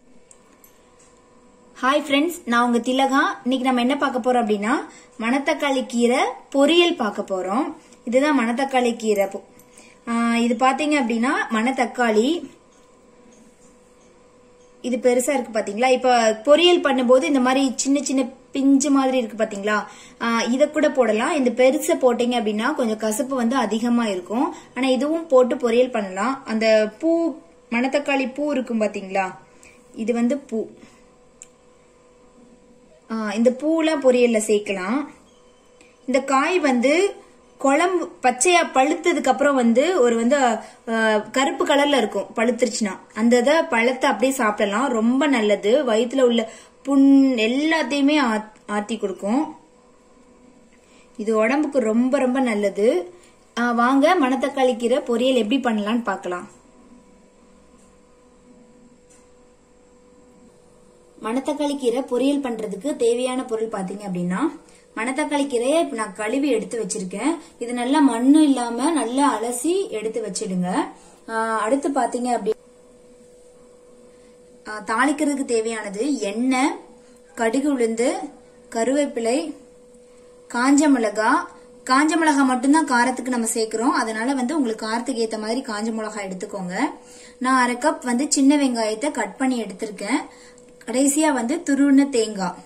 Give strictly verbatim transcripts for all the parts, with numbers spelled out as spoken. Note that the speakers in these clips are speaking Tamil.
ஹாய் ஃப்ரெண்ட்ஸ், நான் உங்க திலகா. இன்னைக்கு நம்ம என்ன பார்க்க போறோம் அப்படின்னா மணத்தக்காளி கீரை பொரியல் பார்க்க போறோம். இதுதான் மணத்தக்காளி கீரை. இது பாத்தீங்க அப்படின்னா மணத்தக்காளி இது பெருசா இருக்கு பாத்தீங்களா. இப்ப பொரியல் பண்ணும்போது இந்த மாதிரி சின்ன சின்ன பிஞ்சு மாதிரி இருக்கு பாத்தீங்களா, இத கூட போடலாம். இந்த பெருசை போட்டீங்க அப்படின்னா கொஞ்சம் கசப்பு வந்து அதிகமா இருக்கும். ஆனா இதுவும் போட்டு பொரியல் பண்ணலாம். அந்த பூ மணத்தக்காளி பூ இருக்கும் பாத்தீங்களா, இது வந்து பூ. இந்த பூலாம் பொரியல்ல சேர்க்கலாம். இந்த காய் வந்து குழம்பு பச்சையா பழுத்ததுக்கு அப்புறம் வந்து ஒரு வந்து கருப்பு கலர்ல இருக்கும். பழுத்துருச்சுன்னா அந்த இதை பழத்தை அப்படியே சாப்பிடலாம். ரொம்ப நல்லது. வயிற்றுல உள்ள புண் எல்லாத்தையுமே ஆத்தி கொடுக்கும். இது உடம்புக்கு ரொம்ப ரொம்ப நல்லது. வாங்க மணத்தக்காளி கீரை பொரியல் எப்படி பண்ணலாம்னு பார்க்கலாம். மணத்தக்காளி கீரை பொரியல் பண்றதுக்கு தேவையான பொருள் பாத்தீங்க அப்படின்னா, மணத்தக்காளி கீரையை இப்ப நான் கழுவி எடுத்து வச்சிருக்கேன். இது நல்லா மண்ணு இல்லாம நல்லா அலசி எடுத்து வச்சிடுங்க. அடுத்து பாத்தீங்க அப்படி தாளிக்கிறதுக்கு தேவையானது எண்ணெய், கடுகு உளுந்து, கருவேப்பிலை, காஞ்ச மிளகா. காஞ்ச மிளகா மட்டும்தான் காரத்துக்கு நம்ம சேர்க்கிறோம். அதனால வந்து உங்களுக்கு காரத்துக்கு ஏத்த மாதிரி காஞ்ச மிளகா எடுத்துக்கோங்க. நான் அரை கப் வந்து சின்ன வெங்காயத்தை கட் பண்ணி எடுத்திருக்கேன். கடைசியா வந்து துருவின தேங்காய்,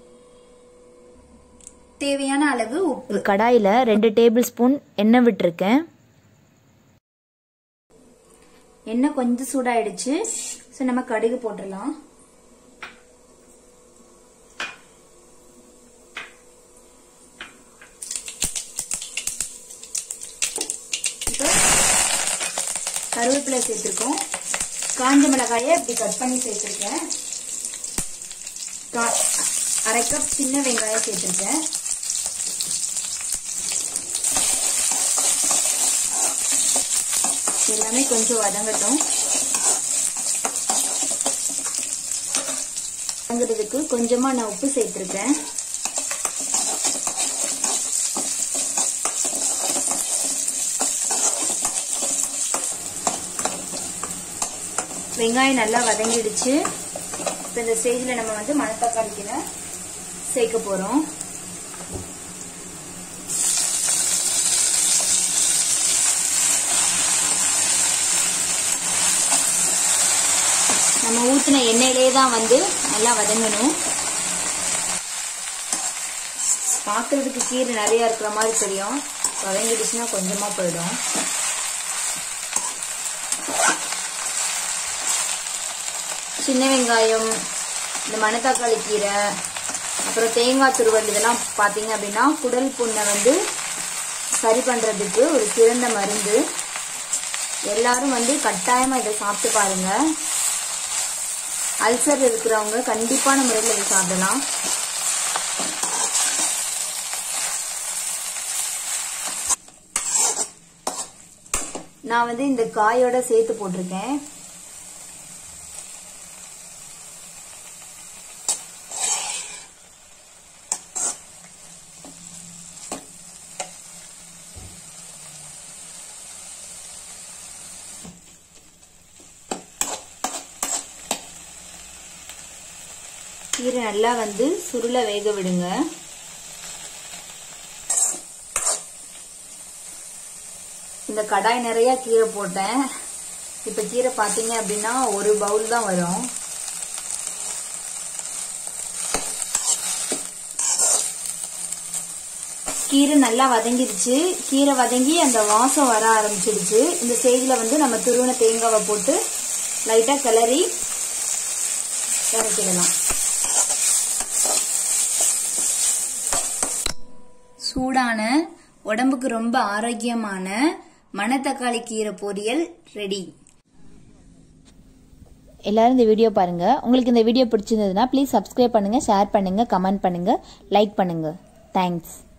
தேவையான அளவு உப்பு. கடாயில ரெண்டு டேபிள் ஸ்பூன் எண்ணெய் விட்டுருக்கேன். எண்ணெய் கொஞ்சம் சூடாயிடுச்சு. சோ நம்ம கடுகு போட்டுடலாம். கருவேப்பிலை சேர்த்திருக்கோம். காஞ்ச மிளகாயை இப்படி கட் பண்ணி சேர்த்திருக்கேன். அரை கப் சின்ன வெங்காயம் சேர்த்திருக்கேன். எல்லாமே கொஞ்சம் வதங்கட்டும். வதங்குறதுக்கு கொஞ்சமா நான் உப்பு சேர்த்திருக்கேன். வெங்காயம் நல்லா வதங்கிடுச்சு. இப்ப இந்த ஸ்டேஜ்ல நம்ம வந்து மணத்தக்காளி கீரை சேர்க்க போறோம். நம்ம ஊத்தின எண்ணெயிலே தான் வந்து நல்லா வதங்கணும். பாக்குறதுக்கு கீரை நிறைய இருக்கிற மாதிரி தெரியும். வதங்கிடுச்சுன்னா கொஞ்சமா போயிடும். சின்ன வெங்காயம், இந்த மணத்தக்காளி கீரை, அப்புறம் தேங்காய் துருவல் இதெல்லாம் பாத்தீங்க அப்படின்னா குடல் புண்ணை வந்து சரி பண்றதுக்கு ஒரு சிறந்த மருந்து. எல்லாரும் வந்து கட்டாயமா இதை சாப்பிட்டு பாருங்க. அல்சர் இருக்கிறவங்க கண்டிப்பான முறையில் இதை சாப்பிடலாம். நான் வந்து இந்த காயோட சேர்த்து போட்டிருக்கேன். கீரை நல்லா வந்து சுருள வேக விடுங்க. இந்த கடாய் நிறைய கீரை போட்டேன். இப்ப கீரை பாத்தீங்க அப்படின்னா ஒரு பவுல் தான் வரும். கீரை நல்லா வதங்கிடுச்சு. கீரை வதங்கி அந்த வாசம் வர ஆரம்பிச்சிடுச்சு. இந்த ஸ்டேஜ்ல வந்து நம்ம துருவன தேங்காவை போட்டு லைட்டா கிளறி இறக்கிடலாம். சூடான உடம்புக்கு ரொம்ப ஆரோக்கியமான மணத்தக்காளி கீரை பொரியல் ரெடி. எல்லாரும் இந்த வீடியோ பாருங்க. உங்களுக்கு இந்த வீடியோ பிடிச்சிருந்ததுன்னா ப்ளீஸ் சப்ஸ்கிரைப் பண்ணுங்க, ஷேர் பண்ணுங்க, கமெண்ட் பண்ணுங்க, லைக் பண்ணுங்க. தேங்க்ஸ்.